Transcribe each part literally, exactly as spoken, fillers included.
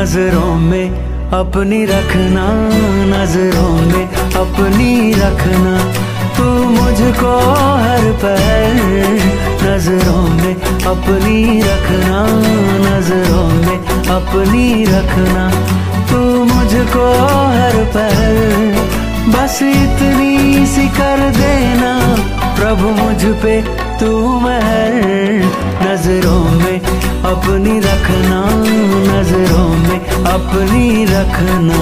नजरों में अपनी रखना, नजरों में अपनी रखना, तू मुझको हर पल नजरों में अपनी रखना, नजरों में अपनी रखना, तू मुझको हर पल। बस इतनी सी कर देना प्रभु मुझ पे तू मेहर, नजरों में अपनी रखना, नजरों में अपनी रखना।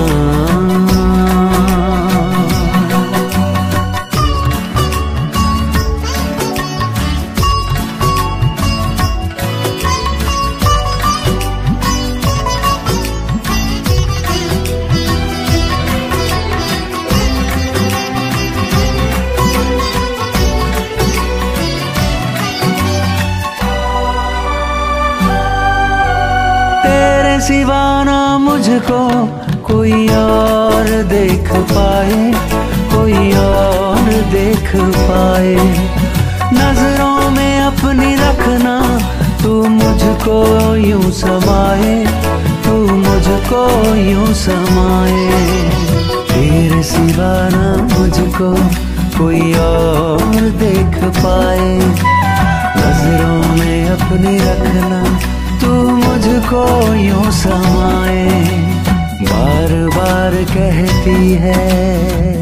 सिवा ना मुझको कोई और देख पाए, कोई और देख पाए। नजरों में अपनी रखना, तू मुझको यूं समाए, तू मुझको यूं समाए। तेरे सिवा ना मुझको कोई और देख पाए। नजरों में अपनी रखना, तू मुझको यूं समाए। बार बार कहती है,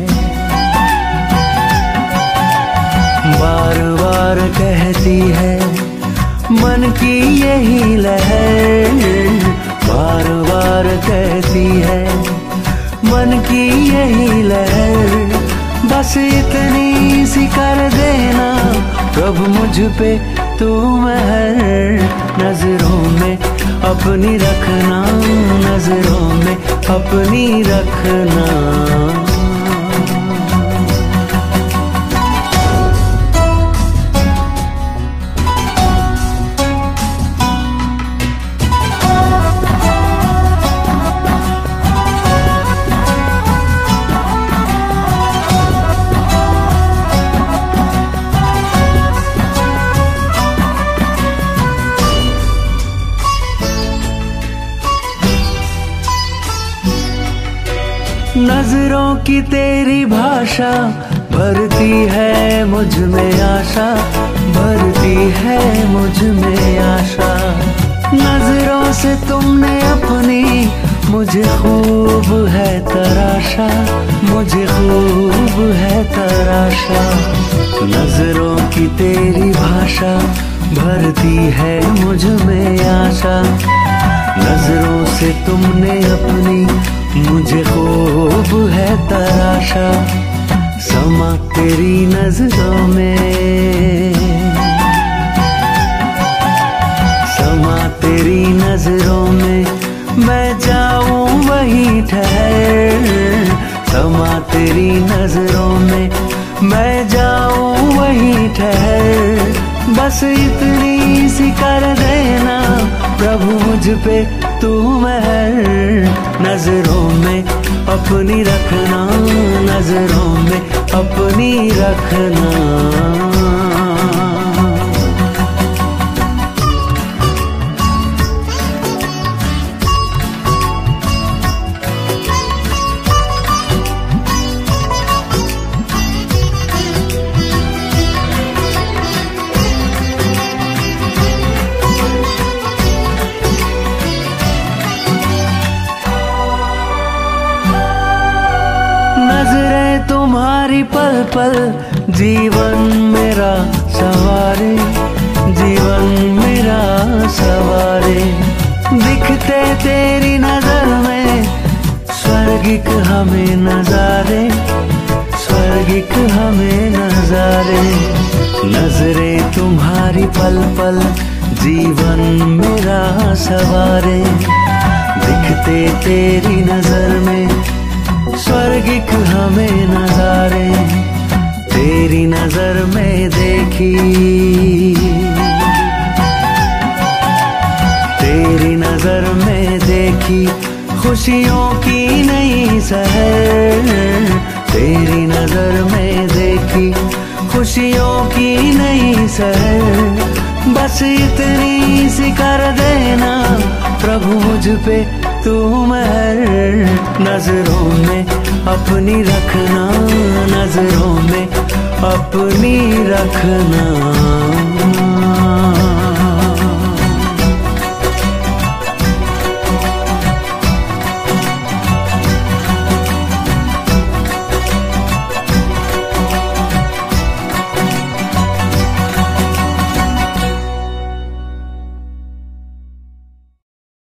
बार बार कहती है मन की यही लहर, बार बार कहती है मन की यही लहर। बस इतनी सी कर देना प्रभु मुझ पे तू मेहर, नजरों में अपनी रखना, नजरों में अपनी रखना। नजरों की तेरी भाषा भरती है मुझ में आशा, भरती है मुझ में आशा। नजरों से तुमने अपनी मुझे खूब है तराशा, मुझे खूब है तराशा। नजरों की तेरी भाषा भरती है मुझ में आशा। नजरों से तुमने अपनी मुझे खूब है तराशा। समा तेरी नजरों में, समा तेरी नजरों में, मैं जाऊं वहीं ठहर। समा तेरी नजरों में, मैं जाऊं वहीं ठहर। बस इतनी सी कर देना प्रभु मुझ पे तू मेहर, नजरों में अपनी रखना, नजरों में अपनी रखना। नजरें तुम्हारी पल पल जीवन मेरा सवारे, जीवन मेरा सवारे। दिखते तेरी नजर में स्वर्गिक हमें नजारे, स्वर्गिक हमें नजारे। नजरें तुम्हारी पल पल जीवन मेरा सवारे। दिखते तेरी नजर में स्वर्गिक हमें नजारे। तेरी नजर में देखी, तेरी नजर में देखी खुशियों की नई सहर। तेरी नजर में देखी खुशियों की नई सहर। बस इतनी सी कर देना प्रभु मुझ पे तू महर, नजरों में अपनी रखना, नजरों में अपनी रखना।